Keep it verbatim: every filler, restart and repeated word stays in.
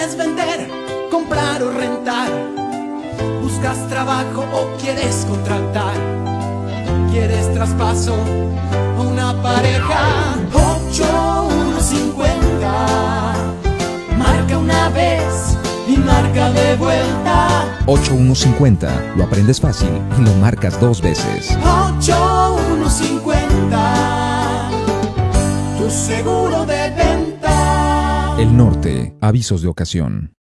¿Quieres vender, comprar o rentar? ¿Buscas trabajo o quieres contratar? ¿Quieres traspaso o una pareja? ocho uno cincuenta. Marca una vez y marca de vuelta. ocho uno cincuenta. Lo aprendes fácil y lo marcas dos veces. ocho uno cincuenta. Tu seguro de venta. El Norte. Avisos de ocasión.